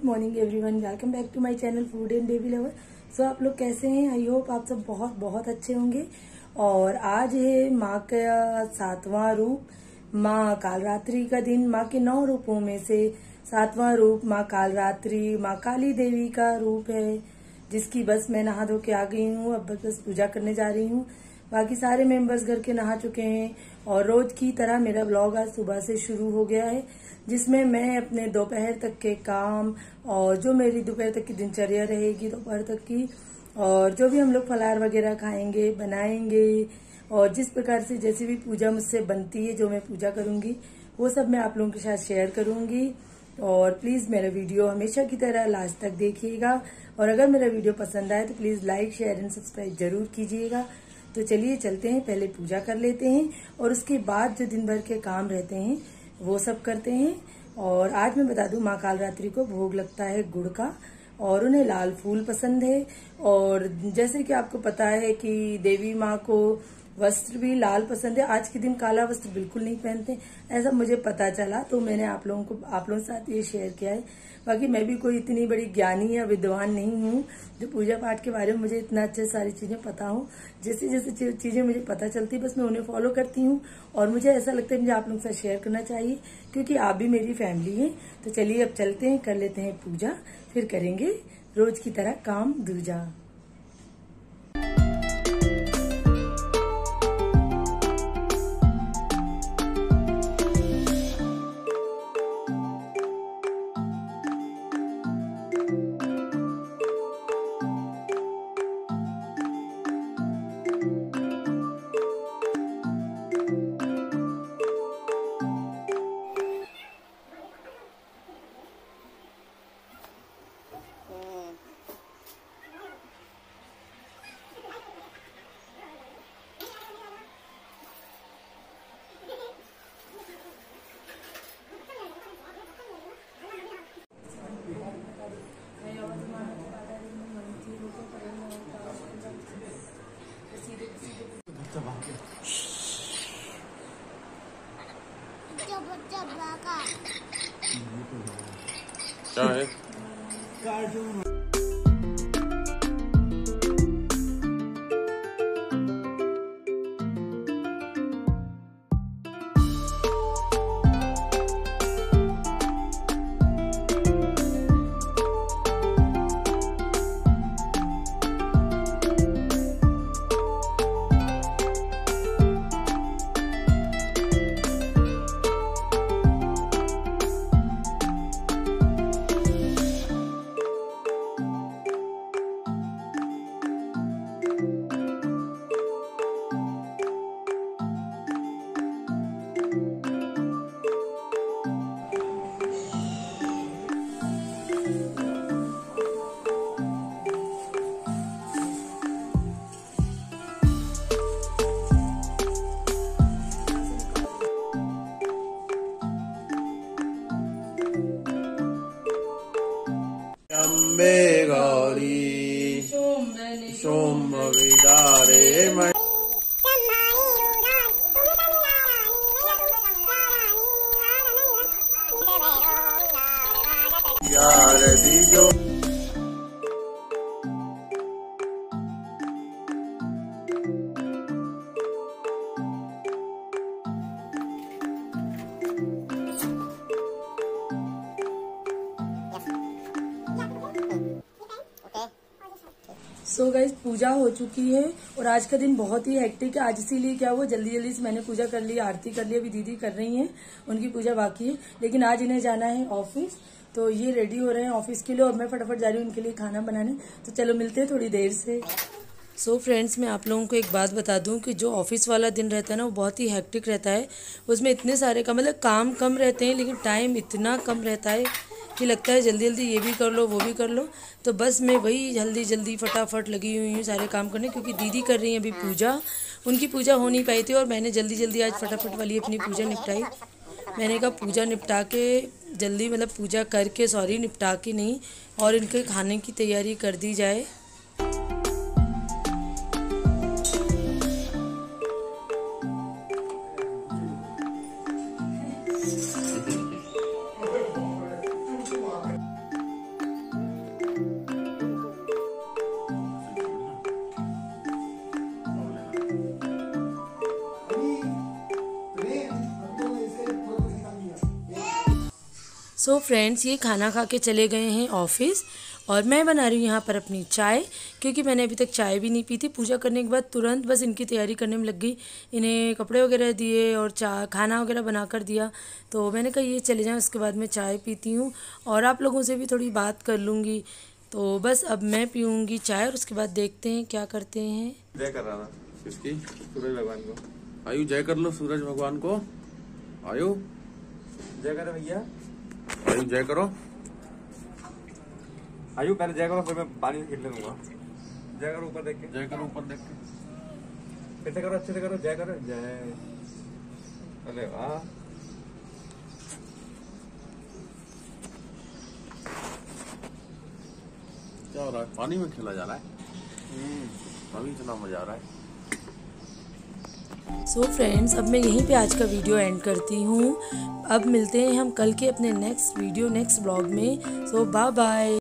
Morning everyone, welcome back to my channel food and baby lover. So आप लोग कैसे हैं? आई होप आप सब बहुत बहुत अच्छे होंगे। और आज है माँ का 7वां रूप, माँ कालरात्रि का दिन। माँ के 9 रूपों में से 7वां रूप माँ कालरात्रि, माँ काली देवी का रूप है, जिसकी बस मैं नहा धो के आ गई हूँ। अब बस पूजा करने जा रही हूँ। बाकी सारे मेंबर्स घर के नहा चुके हैं और रोज की तरह मेरा व्लॉग आज सुबह से शुरू हो गया है, जिसमें मैं अपने दोपहर तक के काम और जो मेरी दोपहर तक की दिनचर्या रहेगी दोपहर तक की, और जो भी हम लोग फलाहार वगैरह खाएंगे बनाएंगे, और जिस प्रकार से जैसी भी पूजा मुझसे बनती है, जो मैं पूजा करूंगी वो सब मैं आप लोगों के साथ शेयर करूंगी। और प्लीज मेरा वीडियो हमेशा की तरह लास्ट तक देखिएगा, और अगर मेरा वीडियो पसंद आए तो please like share and subscribe जरूर कीजिएगा। तो चलिए चलते हैं, पहले पूजा कर लेते हैं और उसके बाद जो दिन भर के काम रहते हैं वो सब करते हैं। और आज मैं बता दूं, माँ कालरात्रि को भोग लगता है गुड़ का, और उन्हें लाल फूल पसंद है। और जैसे कि आपको पता है कि देवी माँ को वस्त्र भी लाल पसंद है। आज के दिन काला वस्त्र बिल्कुल नहीं पहनते, ऐसा मुझे पता चला, तो मैंने आप लोगों के साथ ये शेयर किया है। बाकी मैं भी कोई इतनी बड़ी ज्ञानी या विद्वान नहीं हूँ जो पूजा पाठ के बारे में मुझे इतना अच्छे सारी चीजें पता हो। जैसे जैसे चीजें मुझे पता चलती बस मैं उन्हें फॉलो करती हूँ, और मुझे ऐसा लगता है मुझे आप लोगों के साथ शेयर करना चाहिए, क्योंकि आप भी मेरी फैमिली है। तो चलिए अब चलते हैं, कर लेते हैं पूजा, फिर करेंगे रोज की तरह काम दूजा। क्या है? अम्बे गौरी सोमविदारे यारदी जो सो गाइस, पूजा हो चुकी है और आज का दिन बहुत ही हेक्टिक है। आज इसीलिए क्या हुआ, जल्दी जल्दी से मैंने पूजा कर ली, आरती कर ली। अभी दीदी कर रही हैं, उनकी पूजा बाकी है, लेकिन आज इन्हें जाना है ऑफिस, तो ये रेडी हो रहे हैं ऑफिस के लिए, और मैं फटाफट जा रही हूँ उनके लिए खाना बनाने। तो चलो मिलते हैं थोड़ी देर से। सो फ्रेंड्स, मैं आप लोगों को एक बात बता दूं कि जो ऑफिस वाला दिन रहता है ना, वो बहुत ही हेक्टिक रहता है। उसमें इतने सारे काम कम रहते हैं, लेकिन टाइम इतना कम रहता है कि लगता है जल्दी जल्दी ये भी कर लो वो भी कर लो। तो बस मैं वही जल्दी जल्दी फटाफट लगी हुई हूँ सारे काम करने, क्योंकि दीदी कर रही हैं अभी पूजा। उनकी पूजा हो नहीं पाई थी और मैंने जल्दी जल्दी आज फटाफट वाली अपनी पूजा निपटाई। मैंने कहा पूजा निपटा के जल्दी, मतलब पूजा करके, सॉरी निपटा के नहीं, और इनके खाने की तैयारी कर दी जाए। सो फ्रेंड्स, ये खाना खा के चले गए हैं ऑफिस और मैं बना रही हूँ यहाँ पर अपनी चाय, क्योंकि मैंने अभी तक चाय भी नहीं पी थी। पूजा करने के बाद तुरंत बस इनकी तैयारी करने में लग गई। इन्हें कपड़े वगैरह दिए और खाना वगैरह बना कर दिया, तो मैंने कहा ये चले जाएं, उसके बाद मैं चाय पीती हूँ और आप लोगों से भी थोड़ी बात कर लूँगी। तो बस अब मैं पीऊँगी चाय और उसके बाद देखते हैं क्या करते हैं। जय कर रहा था किसकी? सूरज भगवान को। आयु जय कर लो सूरज भगवान को। आयु जय करो भैया। आयु जय करो। आयु पहले जय करो, फिर मैं पानी से खेलने दूंगा। जय करो ऊपर देख के। जय करो ऊपर देख के। फिर से करो, अच्छे से करो। जय करो। जय। अरे वाह। क्या हो रहा है? पानी में खेला जा रहा है। अभी इतना मजा आ रहा है। सो फ्रेंड्स, अब मैं यहीं पे आज का वीडियो एंड करती हूँ। अब मिलते हैं हम कल के अपने नेक्स्ट वीडियो नेक्स्ट ब्लॉग में। So bye bye.